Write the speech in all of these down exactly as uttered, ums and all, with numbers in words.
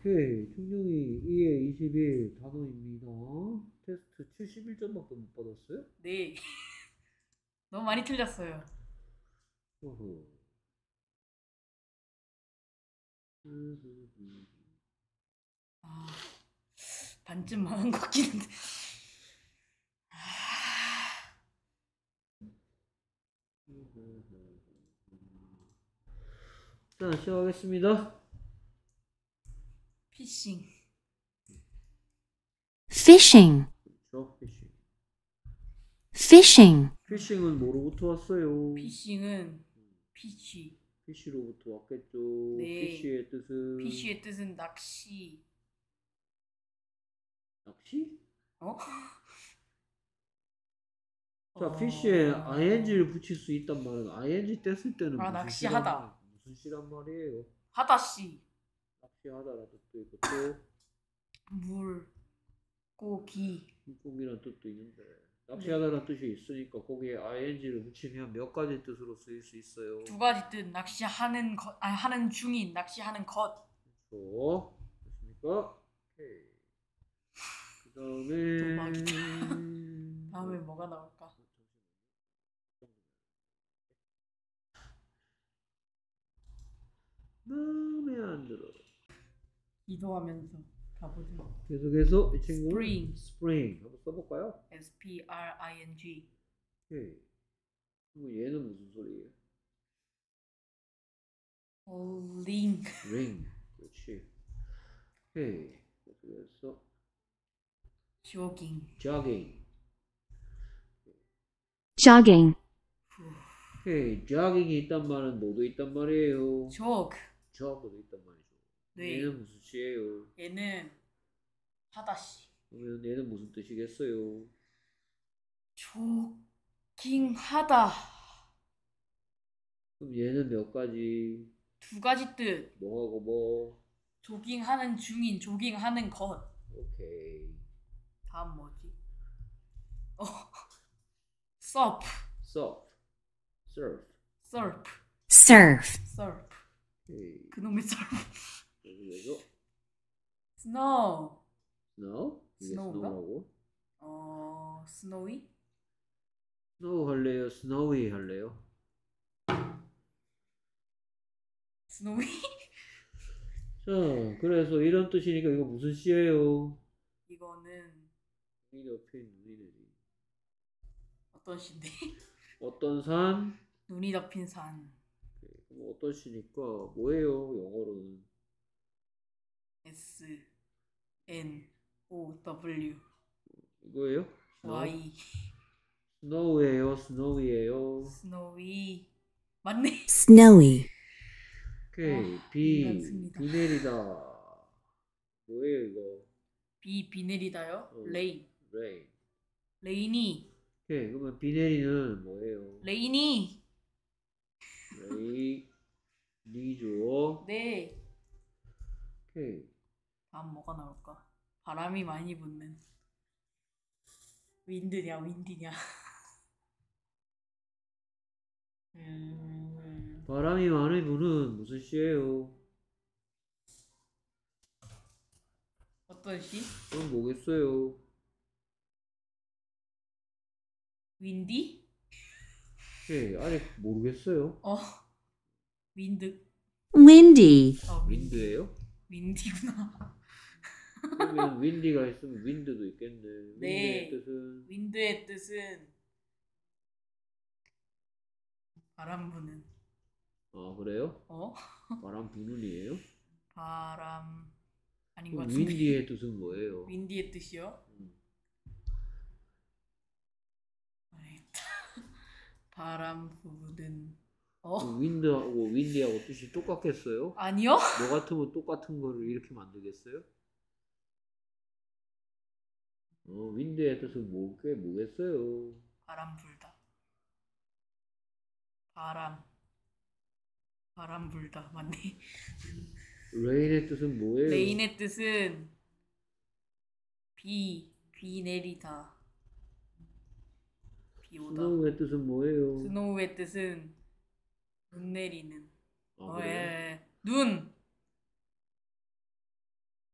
오케이. 충룡이 이에 이십일 단어입니다. 테스트 칠십일 점밖에 못 받았어요? 네. 너무 많이 틀렸어요. 어허. 아, 반쯤 망한 것 같긴 한데. 자, 시작하겠습니다. 피싱. fishing, 그렇죠, 피싱. fishing, 피싱은 뭐로부터 왔어요? 피싱은 피쉬. 피쉬로부터 왔겠죠. 네. 피쉬의 뜻은 피쉬의 뜻은 낚시. 낚시? 어? 자, 어... 피쉬에 ing를 붙일 수 있단 말은 ing 뗐을 때는 아, 무슨 낚시하다. 시란 말- 무슨 시란 말이에요? 하다씨. 낚시하다라는 뜻도 있고 또 물. 고기. 물고기라는 뜻도 있는데 낚시하다라는 뜻이 있으니까 거기에 ing를 붙이면 몇 가지 뜻으로 쓰일 수 있어요. 두 가지 뜻. 낚시하는 것, 아 하는 중인. 낚시하는 것. 그렇죠. 됐습니까? 오케이. 그 다음에 도박이다. 다음에 뭐가 나올까? 마음에 안 들어. 이동하면서 가보죠. 계속해서 이 친구는 Spring. spring 한번 써볼까요? S P R I N G. 오케이. 그럼 얘는 무슨 소리예요? Ring. ring. 그렇지. 오케이. 계속해서 jogging. jogging. jogging, 오케이. jogging이 있단 말은 뭐도 있단 말이에요? jog. jog도 있단 말이죠. 네. 얘는 무슨 시예요? 얘는 하다씨. 그러면 얘는 무슨 뜻이겠어요? 조깅하다. 그럼 얘는 몇 가지? 두 가지 뜻. 뭐하고 뭐? 조깅하는 중인, 조깅하는 것. 오케이. 다음 뭐지? 어, surf. surf. surf. surf. surf, surf. 오케이. 그놈의 surf. 여기에서 snow. snow? 이게 snow인가? snow라고? 어, snowy? snow 할래요? snowy 할래요? snowy? 자, 그래서 이런 뜻이니까 이거 무슨 시예요? 이거는 눈이 덮인 눈이 내린. 어떤 시인데? 어떤 산? 눈이 덮인 산. 오케이. 그럼 어떤 시니까 뭐예요? 영어로는 S N O W 이거예요? Y. snow예요? snow이에요? snowy. 맞네. snowy, 오케이. 아, 비. 인간습니다. 비 내리다. 뭐예요 이거? 비, 비 내리다요? 어. 레인. rain. 레인이. 오케이. 그러면 비 내리는 뭐예요? 레인이. 레이. 리죠. 네. 오케이. 다음 뭐가 나올까? 바람이 많이 부는. 윈드냐, 윈디냐. 음, 바람이 많이 부는 무슨 시예요? 어떤 시? 그럼 뭐겠어요? 윈디? 오케이. 아직 모르겠어요. 어. 윈드. windy, 어, 윈- 윈드예요? 윈디구나. 그러면 윈디가 있으면 윈드도 있겠네. 네. 윈드의 뜻은 윈드의 뜻은 바람 부는. 아 그래요? 어? 바람 부는이에요? 바람 아닌 것 그럼 같은데. 윈디의 뜻은 뭐예요? 윈디의 뜻이요? 음. 알겠다. 바람 부는. 어? 그럼 윈드하고 윈디하고 뜻이 똑같겠어요? 아니요? 너 같으면 똑같은 거를 이렇게 만들겠어요? 어, 윈드의 뜻은 뭐게 뭐겠어요? 바람 불다. 바람. 바람 불다. 맞네. 레인의 뜻은 뭐예요? 레인의 뜻은 비, 비 내리다. 비 오다. 스노우의 뜻은 뭐예요? 스노우의 뜻은 눈 내리는. 아, 어, 그래요? 예, 예. 눈.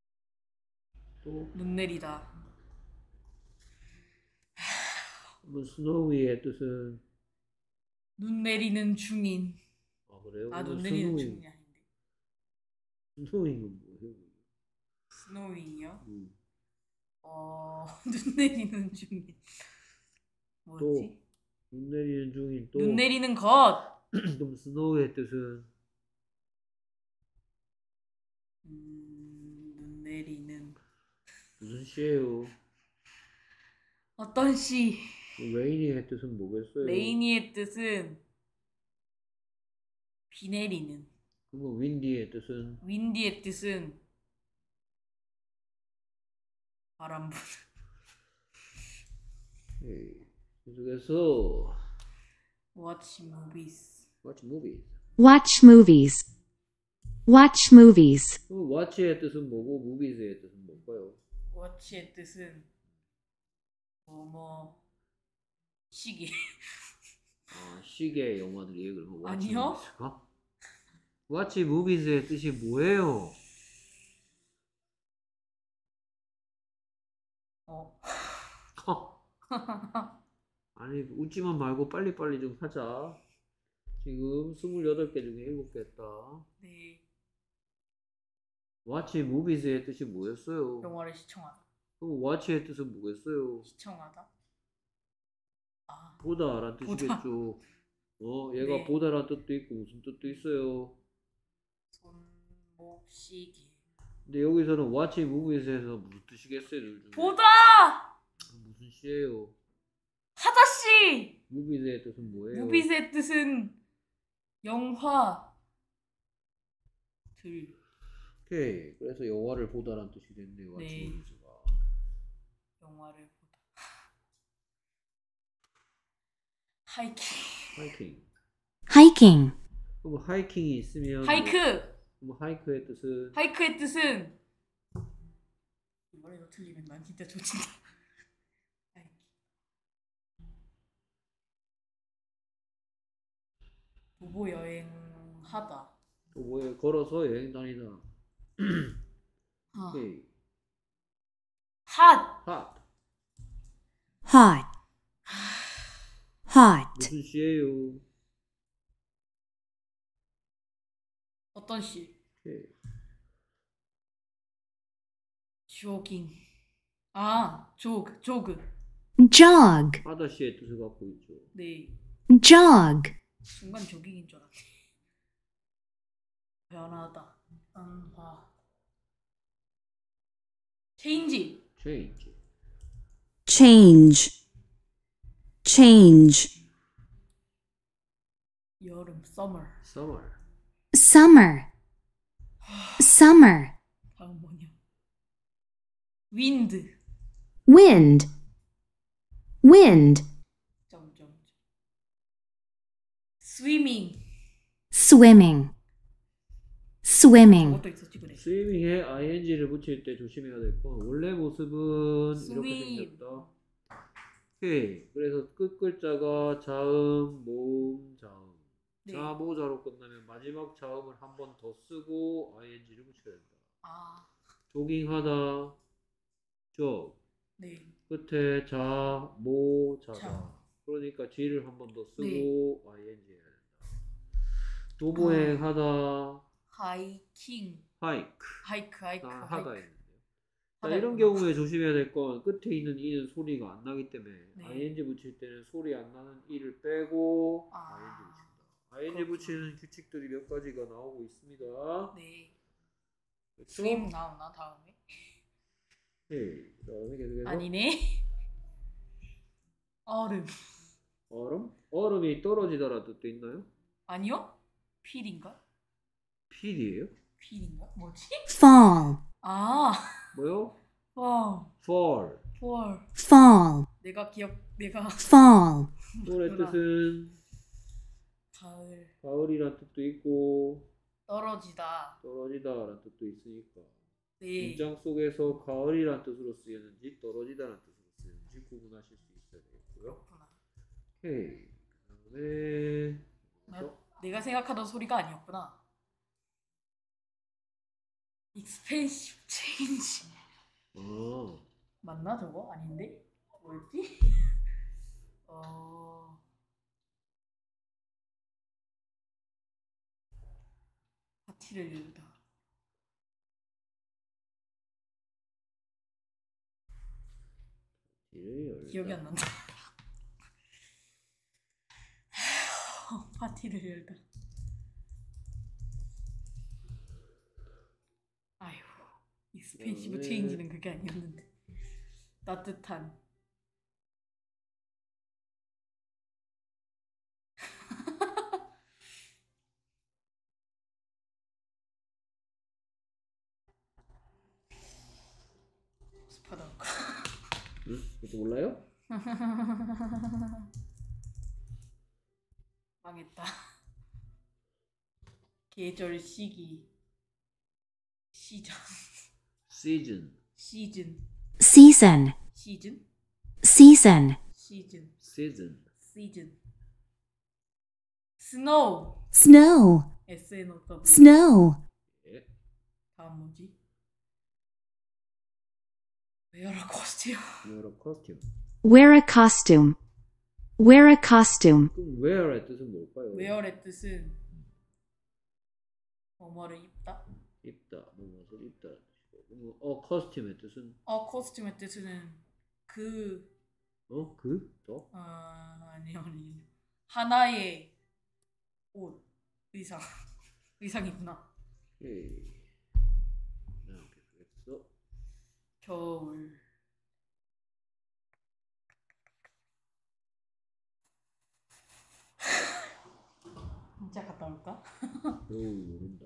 또 눈 내리다. 뭐 snowy의 뜻은 눈 내리는 중인. 아 그래요? 아, 그러면 눈 내리는 snowing 중이 아닌데. snowing은 뭐예요? 스노윙이요? 음. 어, 눈 내리는 중인. 뭐지? 눈 내리는 중인 또 눈 내리는 것. 그럼 snow의 뜻은 음, 눈 내리는 무슨 시예요? 어떤 시? rain의 뜻은 뭐겠어요? 레이니의 뜻은 비 내리는. 그럼 windy의 뜻은 윈디의 뜻은 바람 부는. 예. 계속해서 Watch movies. watch movies. Watch movies. Watch movies. 그럼 watch의 뜻은 뭐고 movies의 뜻은 뭘까요? Watch의 뜻은 뭐뭐 시계. 아, 시계 영화들이에요. 그러면 watch 아니요. movies가? watch movies의 뜻이 뭐예요? 어. 아니 웃지만 말고 빨리빨리 좀 하자. 지금 스물여덟 개 중에 일곱 개 했다. 네. watch movies의 뜻이 뭐였어요? 영화를 시청하다. 그럼 watch의 뜻은 뭐겠어요? 시청하다. 아, 보다란 보다. 뜻이겠죠. 어, 얘가 네. 보다란 뜻도 있고 무슨 뜻도 있어요. 손목 시계. 근데 여기서는 watch movies에서 무슨 뜻이겠어요? 둘 중에? 보다. 무슨 시예요? 하다씨. movies의 뜻은 뭐예요? 무비스의 뜻은 영화 들. 오케이. 그래서 영화를 보다란 뜻이 됐네요. watch 네. movies가. 영화를 보다. 하이킹. 하이킹. Hiking. 그럼 하이킹이 있으면 하이크. 뭐, 그럼 하이크의 뜻은 하이크의 뜻은 이번에도 틀리면 난 진짜 조진다. 하이킹. 도보 여행하다. 또 뭐예요? 걸어서 여행 다니다. 아. 오케이. 핫. hot. Hot. Hot. 무슨 시예요? 어떤 시? 오케이. 조깅. 아, 조그, 조그. Jog. 하다 시의 뜻을 갖고 있죠. 네. Jog. 순간 조깅인 줄 알았네. 변하다. 변화. 체인지. change. Change. Change. 여름. summer. summer. Summer. Summer. 다음 뭐냐? wind. Wind. Wind. 점점점. swimming. Swimming. Swimming. 저것도 있었지 그래. 스위밍에 ing를 붙일 때 조심해야 될 건 원래 모습은 이렇게 스윗. 생겼다. 오케이. 그래서 끝 글자가 자음, 모음, 자음. 네. 자, 모자로 끝나면 마지막 자음을 한 번 더 쓰고 ing를 붙여야 된다. 아, 조깅하다, jog. 네. 끝에 자, 모, 자다. 자. 그러니까 g를 한 번 더 쓰고 네. ing 해야 된다. 도보행하다, 하이킹. hike. 하이크, 하이크, 아, 하이크. 하다 있는데요. 자, 하다 이런 있구나. 경우에 조심해야 될 건 끝에 있는 이는 소리가 안 나기 때문에 네. ing 붙일 때는 소리 안 나는 이를 빼고 아. ing 붙인다. ing 그렇구나. 붙이는 규칙들이 몇 가지가 나오고 있습니다. 네. 그렇죠? 스윙 나오나 다음에? 네. 그다음에 계속해서 아니네. 얼음. 얼음? 얼음이 떨어지다라는 뜻도 있나요? 아니요? 필인가? 필이에요? 필인가? 뭐지? Fall. 아, 뭐요? 와, fall. 월. Fall. 내가 기억, 내가 Fall. fal의 그렇구나. 뜻은 가을 가을이란 뜻도 있고 떨어지다. 떨어지다라는 뜻도 있으니까 네. 문장 속에서 가을이란 뜻으로 쓰였는지 떨어지다라는 뜻으로 쓰였는지 구분하실 수 있어야 되겠고요. 그렇구나. 오케이. 그다음에 나, 내가 생각하던 소리가 아니었구나. expensive change. 어. 맞나 저거? 아닌데? 뭐였지? 어... 파티를 열다. 파티를 열다. 기억이 안 난다. 파티를 열다. 아휴, 익스펜시브 네. 체인지는 그게 아니었는데. 따뜻한. 습하다. 응? 그것도 몰라요? 망했다. 계절, 시기, 시장, 시즌. 시즌, season, 시즌, season, 시즌, 시즌. 시즌. 스노우. snow, 에스 엔 오 더블유. snow, 예. 다음 뭐지? 웨어러 코스튬. wear costume. wear a costume, wear a costume, 그럼 wear의 뜻은 뭘까요? 웨어의 뜻은 뭐뭐를 입다. 입다. 뭐뭐를 입다. 그럼 어 costume의 뜻은 어 코스튬의 뜻은 그 어 그? 더? 어, 아니요 아니 하나의 옷 의상 의상이구나. 오케이. 나 계속했어. 겨울. 진짜 갔다 올까? 겨울 모른다.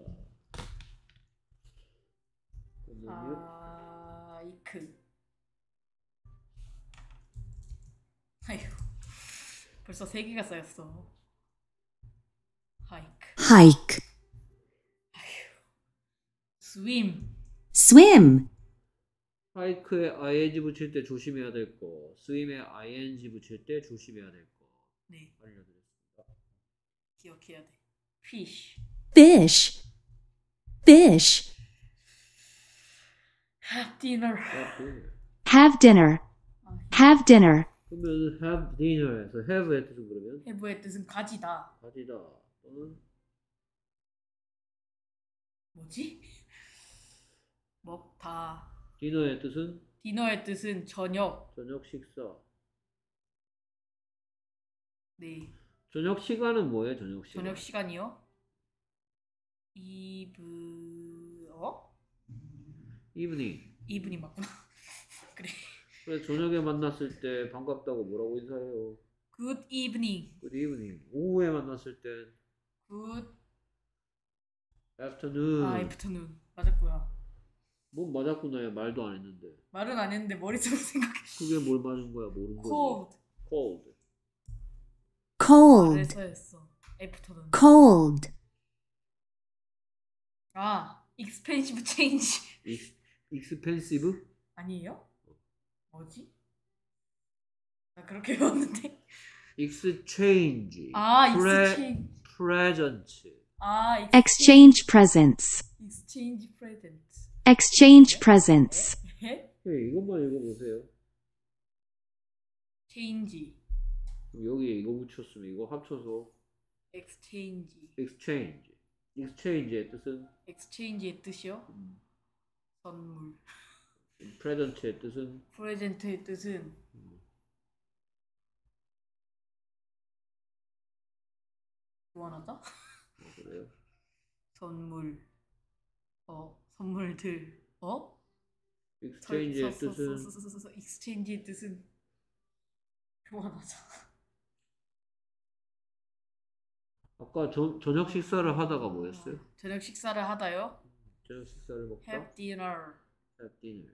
그러면요. 아 이크. 아휴 벌써 세 개가 쌓였어. 하이크. hike, 스윙. swim, 하이크에 ing 붙일 때 조심해야 될 거, 스윙에 ing 붙일 때 조심해야 될 거 네 알려드렸습니다. 기억해야 돼. fish. fish, fish, have dinner. have dinner, have dinner, 그러면 have dinner에서 have의 뜻은 그러면 have의 뜻은 가지다. 가지다 또는 뭐지? 먹다. dinner의 뜻은 디너의 뜻은 저녁. 저녁 식사. 네. 저녁 시간은 뭐예요? 저녁 시간. 저녁 시간이요? 이브 어? evening. 이브닝 맞구나. 그래. 그래 저녁에 만났을 때 반갑다고 뭐라고 인사해요? Good evening. good evening. 오후에 만났을 땐 Good afternoon. 아, afternoon. 맞았고요. 뭐 맞았구나요. 말도 안 했는데. 말은 안 했는데 머릿속으로 생각해. 그게 뭘 맞은 거야? 모르는 거지. Cold. cold. cold, 말해서 했어. afternoon. cold, 아, expensive change. Ex- expensive? 아니에요? 뭐지? 나 그렇게 배웠는데. exchange. 아, Pre- exchange. present. 아, exchange presents, exchange present. exchange presents, 에? 네, 이것만 읽어보세요. change. 그럼 여기 이거 붙였으면 이거 합쳐서 exchange. exchange. exchange의 뜻은 exchange의 뜻이요? 음, 선물. present의 뜻은 프레젠트의 뜻은 음, 교환하다? 뭐 그래요? 선물. 어, 선물들. 어? exchange의 서- 서- 뜻은 서- 서- 서- 서- 서- exchange의 뜻은 교환하자. 아까 저, 저녁 식사를 하다가 뭐였어요? 저녁 식사를 하다요? 저녁 식사를 먹다? Have dinner. have dinner.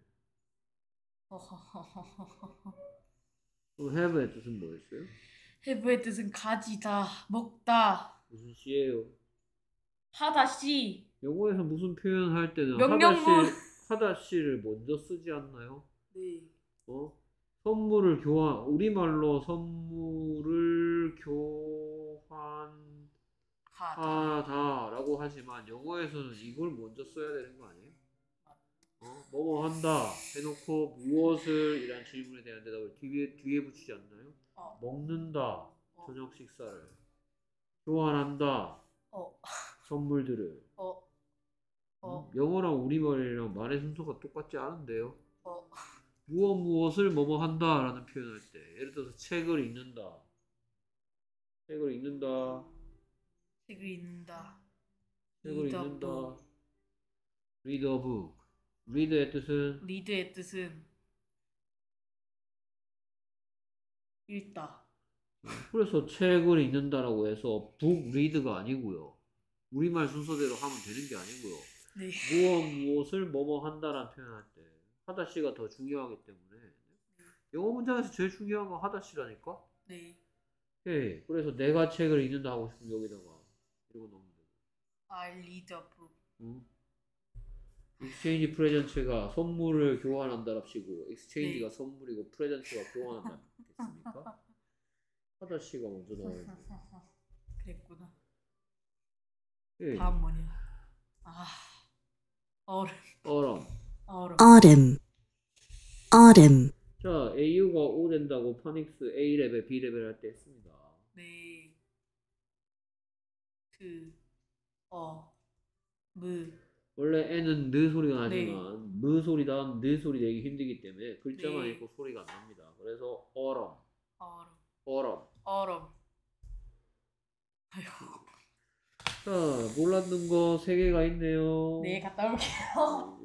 허허허허허허. 그럼 have의 뜻은 뭐였어요? have의 뜻은 가지다, 먹다, 무슨 시예요? 하다 씨. 영어에서 무슨 표현 할 때는 명령문. 하다시 하다시를 먼저 쓰지 않나요? 네. 어? 선물을 교환 우리말로 선물을 교환하다라고 하다. 하지만 영어에서는 이걸 먼저 써야 되는 거 아니에요? 어? 뭐뭐 한다 해놓고 무엇을 이란 질문에 대한 대답을 뒤에, 뒤에 붙이지 않나요? 어. 먹는다 어. 저녁 식사를 교환한다 어. 선물들을 어. 어. 음? 영어랑 우리말이랑 말의 순서가 똑같지 않은데요? 어. 무엇 무엇을 뭐뭐 한다 라는 표현할 때 예를 들어서 책을 읽는다 책을 읽는다 책을 읽는다. 책을 Read a 읽는다 book. read a book read의 뜻은 read의 뜻은 읽다. 그래서 책을 읽는다라고 해서 book read가 아니고요 우리말 순서대로 하면 되는 게 아니고요 네. 무엇 무엇을 뭐뭐 한다라는 표현할 때 하다시가 더 중요하기 때문에 영어 문장에서 제일 중요한 건 하다시라니까. 네. 예, 그래서 내가 책을 읽는다 하고 싶으면 여기다가 이러고 넣으면 되고. I read a book. 응? 익스체인지 프레젠츠가 선물을 교환한다랍시고 익스체인지가 네. 선물이고 프레젠츠가 교환한다겠습니까? 하다시가 먼저 나와야지. 그랬구나. 예. 다음 뭐냐? 아, 얼음. 얼음. 얼음. autumn, autumn, 자, 에이유가 O 된다고 파닉스 A 레벨, B 레벨 할 때 했습니다. 네. 그, 어, 무. 원래 N은 느 소리가 네. 나지만 무 소리 다음 느 소리 내기 힘들기 때문에 글자만 네. 읽고 소리가 안 납니다. 그래서 얼음, 얼음. 얼음. 얼음. 아휴. 자, 몰랐는 거 세 개가 있네요. 네, 갔다 올게요. 음,